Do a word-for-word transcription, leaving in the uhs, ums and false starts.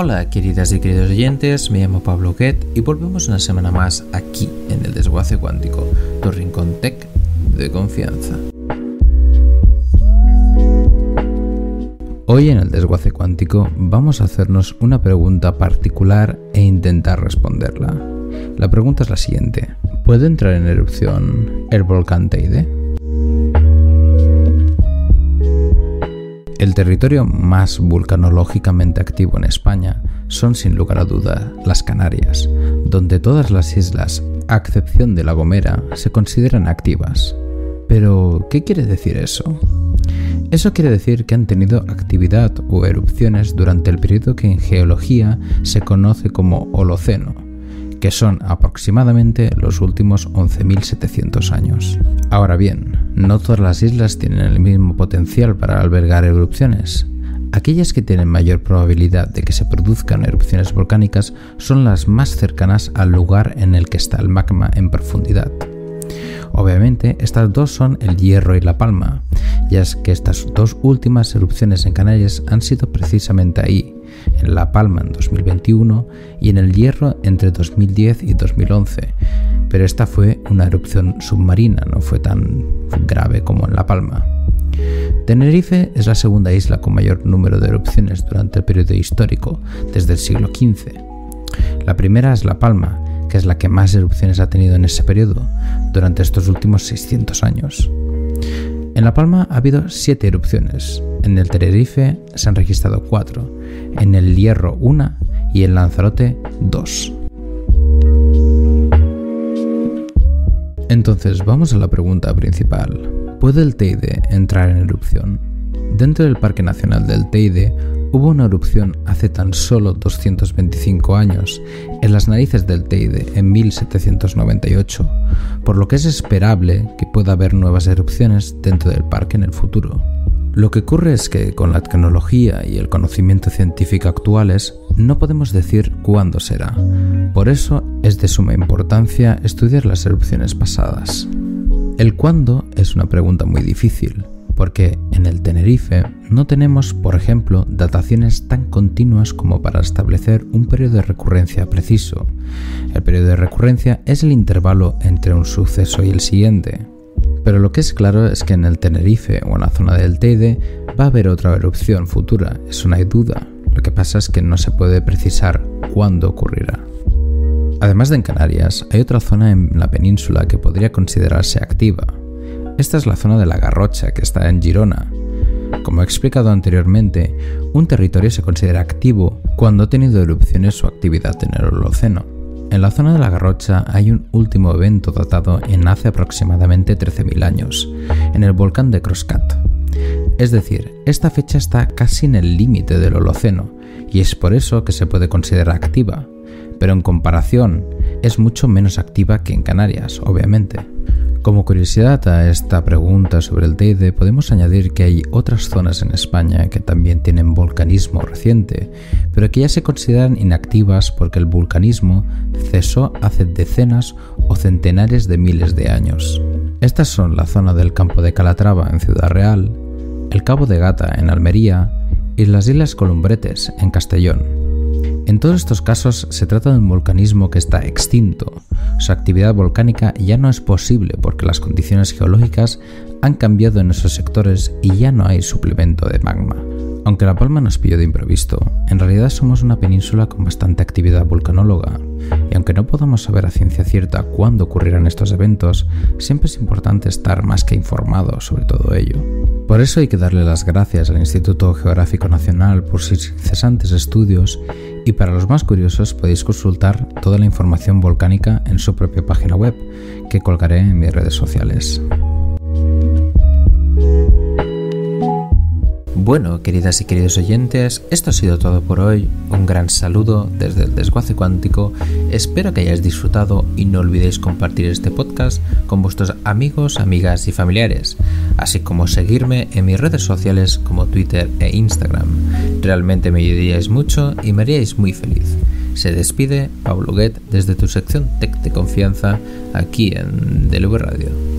Hola queridas y queridos oyentes, me llamo Pablo Guet y volvemos una semana más aquí en el Desguace Cuántico, tu rincón tech de confianza. Hoy en el Desguace Cuántico vamos a hacernos una pregunta particular e intentar responderla. La pregunta es la siguiente: ¿puede entrar en erupción el volcán Teide? El territorio más vulcanológicamente activo en España son sin lugar a duda las Canarias, donde todas las islas, a excepción de La Gomera, se consideran activas. Pero, ¿qué quiere decir eso? Eso quiere decir que han tenido actividad o erupciones durante el periodo que en geología se conoce como Holoceno, que son aproximadamente los últimos once mil setecientos años. Ahora bien, no todas las islas tienen el mismo potencial para albergar erupciones. Aquellas que tienen mayor probabilidad de que se produzcan erupciones volcánicas son las más cercanas al lugar en el que está el magma en profundidad. Obviamente, estas dos son el Hierro y La Palma, ya es que estas dos últimas erupciones en Canarias han sido precisamente ahí, en La Palma en dos mil veintiuno y en el Hierro entre dos mil diez y dos mil once, pero esta fue una erupción submarina, no fue tan grave como en La Palma. Tenerife es la segunda isla con mayor número de erupciones durante el periodo histórico, desde el siglo quince. La primera es La Palma, que es la que más erupciones ha tenido en ese periodo, durante estos últimos seiscientos años. En La Palma ha habido siete erupciones, en el Tenerife se han registrado cuatro, en el Hierro una y en Lanzarote dos. Entonces vamos a la pregunta principal: ¿puede el Teide entrar en erupción? Dentro del Parque Nacional del Teide hubo una erupción hace tan solo doscientos veinticinco años, en las narices del Teide en mil setecientos noventa y ocho, por lo que es esperable que pueda haber nuevas erupciones dentro del parque en el futuro. Lo que ocurre es que con la tecnología y el conocimiento científico actuales no podemos decir cuándo será. Por eso es de suma importancia estudiar las erupciones pasadas. El cuándo es una pregunta muy difícil, porque en el Tenerife no tenemos, por ejemplo, dataciones tan continuas como para establecer un periodo de recurrencia preciso. El periodo de recurrencia es el intervalo entre un suceso y el siguiente. Pero lo que es claro es que en el Tenerife o en la zona del Teide va a haber otra erupción futura, eso no hay duda. Lo que pasa es que no se puede precisar cuándo ocurrirá. Además de en Canarias, hay otra zona en la península que podría considerarse activa. Esta es la zona de la Garrocha, que está en Girona. Como he explicado anteriormente, un territorio se considera activo cuando ha tenido erupciones o actividad en el Holoceno. En la zona de la Garrocha hay un último evento datado en hace aproximadamente trece mil años, en el volcán de Croscat. Es decir, esta fecha está casi en el límite del Holoceno, y es por eso que se puede considerar activa, pero en comparación es mucho menos activa que en Canarias, obviamente. Como curiosidad a esta pregunta sobre el Teide, podemos añadir que hay otras zonas en España que también tienen volcanismo reciente, pero que ya se consideran inactivas porque el vulcanismo cesó hace decenas o centenares de miles de años. Estas son la zona del Campo de Calatrava en Ciudad Real, el Cabo de Gata en Almería y las Islas Columbretes en Castellón. En todos estos casos se trata de un volcanismo que está extinto. Su actividad volcánica ya no es posible porque las condiciones geológicas han cambiado en esos sectores y ya no hay suplemento de magma. Aunque La Palma nos pilló de improviso, en realidad somos una península con bastante actividad volcanóloga, y aunque no podamos saber a ciencia cierta cuándo ocurrirán estos eventos, siempre es importante estar más que informado sobre todo ello. Por eso hay que darle las gracias al Instituto Geográfico Nacional por sus incesantes estudios, y para los más curiosos podéis consultar toda la información volcánica en su propia página web, que colgaré en mis redes sociales. Bueno, queridas y queridos oyentes, esto ha sido todo por hoy. Un gran saludo desde el Desguace Cuántico. Espero que hayáis disfrutado y no olvidéis compartir este podcast con vuestros amigos, amigas y familiares, así como seguirme en mis redes sociales como Twitter e Instagram. Realmente me ayudaríais mucho y me haríais muy feliz. Se despide Pablo Guet desde tu sección Tech de Confianza aquí en D L V Radio.